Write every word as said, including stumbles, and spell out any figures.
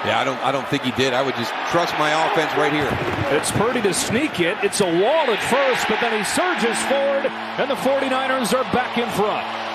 Yeah, I don't I don't think he did. I would just trust my offense right here. It's Purdy to sneak it. It's a wall at first, but then he surges forward, and the forty-niners are back in front.